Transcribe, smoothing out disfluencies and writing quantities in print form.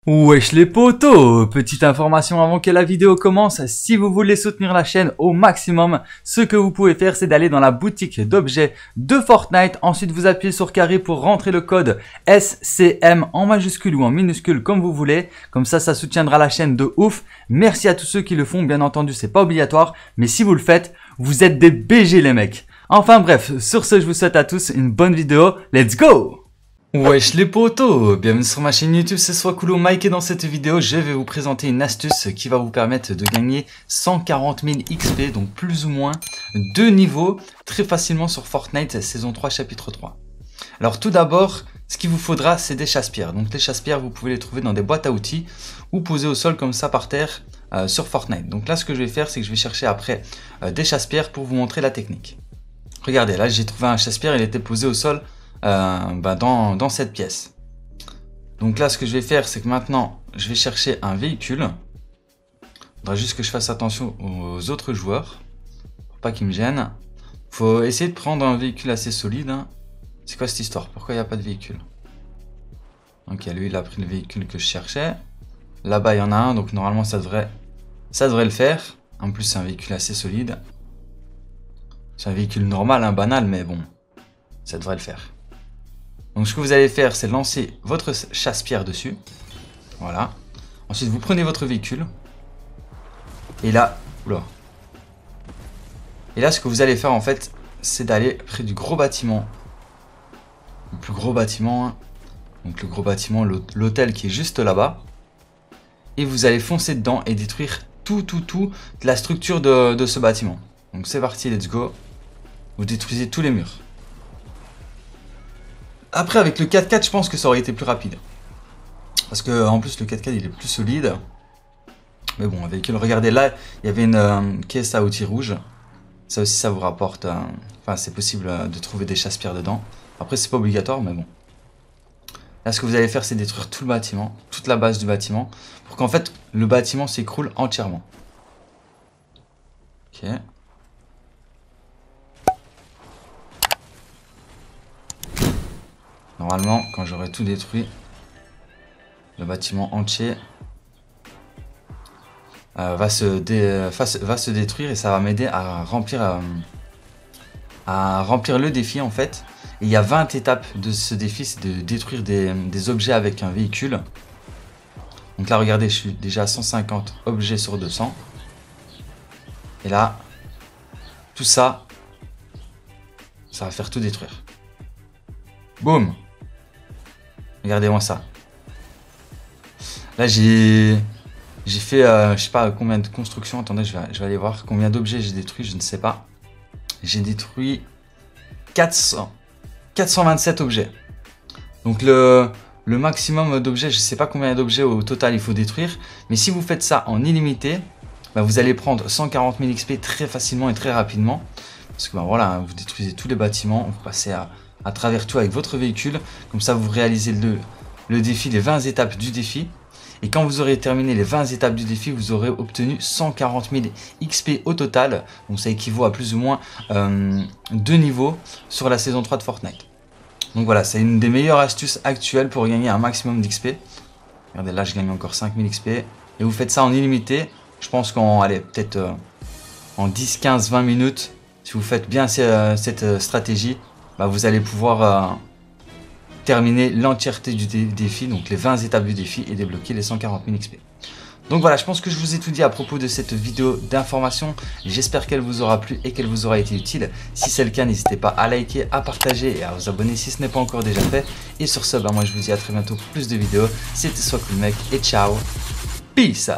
Wesh les potos, petite information avant que la vidéo commence, si vous voulez soutenir la chaîne au maximum, ce que vous pouvez faire c'est d'aller dans la boutique d'objets de Fortnite, ensuite vous appuyez sur carré pour rentrer le code SCM en majuscule ou en minuscule comme vous voulez, comme ça soutiendra la chaîne de ouf. Merci à tous ceux qui le font, bien entendu c'est pas obligatoire, mais si vous le faites, vous êtes des BG les mecs. Enfin bref, sur ce je vous souhaite à tous une bonne vidéo, let's go! Wesh les potos, bienvenue sur ma chaîne YouTube, c'est Swakulo Mike et dans cette vidéo je vais vous présenter une astuce qui va vous permettre de gagner 140 000 XP, donc plus ou moins 2 niveaux très facilement sur Fortnite saison 3 chapitre 3. Alors tout d'abord, ce qu'il vous faudra c'est des chasse-pierres. Donc les chasse-pierres vous pouvez les trouver dans des boîtes à outils ou posées au sol comme ça par terre sur Fortnite. Donc là ce que je vais faire c'est que je vais chercher après des chasse-pierres pour vous montrer la technique. Regardez, là j'ai trouvé un chasse-pierre, il était posé au sol dans cette pièce. Donc là ce que je vais faire c'est que maintenant je vais chercher un véhicule. Il faudra juste que je fasse attention aux autres joueurs pour pas qu'ils me gênent. Faut essayer de prendre un véhicule assez solide hein. C'est quoi cette histoire? Pourquoi il n'y a pas de véhicule? Ok, lui il a pris le véhicule que je cherchais. Là-bas il y en a un, donc normalement ça devrait le faire. En plus c'est un véhicule assez solide. C'est un véhicule normal, hein, banal, mais bon, ça devrait le faire. Donc ce que vous allez faire, c'est lancer votre chasse-pierre dessus. Voilà. Ensuite, vous prenez votre véhicule. Et là, oula. Et là, ce que vous allez faire en fait, c'est d'aller près du gros bâtiment. Le plus gros bâtiment. Hein. Donc le gros bâtiment, l'hôtel qui est juste là-bas. Et vous allez foncer dedans et détruire toute la structure de ce bâtiment. Donc c'est parti, let's go. Vous détruisez tous les murs. Après avec le 4x4 je pense que ça aurait été plus rapide. Parce que en plus le 4x4 il est plus solide. Mais bon, avec le regardez là, il y avait une caisse à outils rouge. Ça aussi ça vous rapporte. Enfin c'est possible de trouver des chasse-pierres dedans. Après c'est pas obligatoire mais bon. Là ce que vous allez faire c'est détruire tout le bâtiment, toute la base du bâtiment. Pour qu'en fait le bâtiment s'écroule entièrement. Ok. Normalement, quand j'aurai tout détruit, le bâtiment entier va se détruire et ça va m'aider à remplir le défi en fait. Et il y a 20 étapes de ce défi, c'est de détruire des objets avec un véhicule. Donc là, regardez, je suis déjà à 150 objets sur 200. Et là, tout ça, ça va faire tout détruire. Boum! Regardez-moi ça. Là, j'ai fait, je sais pas combien de constructions. Attendez, je vais aller voir combien d'objets j'ai détruit. Je ne sais pas. J'ai détruit 427 objets. Donc le maximum d'objets, je ne sais pas combien d'objets au total il faut détruire. Mais si vous faites ça en illimité, bah, vous allez prendre 140 000 XP très facilement et très rapidement. Parce que bah, voilà, vous détruisez tous les bâtiments, vous passez à travers tout avec votre véhicule. Comme ça, vous réalisez le défi, les 20 étapes du défi. Et quand vous aurez terminé les 20 étapes du défi, vous aurez obtenu 140 000 XP au total. Donc ça équivaut à plus ou moins 2 niveaux sur la saison 3 de Fortnite. Donc voilà, c'est une des meilleures astuces actuelles pour gagner un maximum d'XP. Regardez, là je gagne encore 5000 XP. Et vous faites ça en illimité. Je pense qu'en, allez, peut-être en 10, 15, 20 minutes, si vous faites bien cette stratégie, bah vous allez pouvoir terminer l'entièreté du défi, donc les 20 étapes du défi et débloquer les 140 000 XP. Donc voilà, je pense que je vous ai tout dit à propos de cette vidéo d'information. J'espère qu'elle vous aura plu et qu'elle vous aura été utile. Si c'est le cas, n'hésitez pas à liker, à partager et à vous abonner si ce n'est pas encore déjà fait. Et sur ce, bah moi je vous dis à très bientôt pour plus de vidéos. C'était Swakulo Mike et ciao. Peace.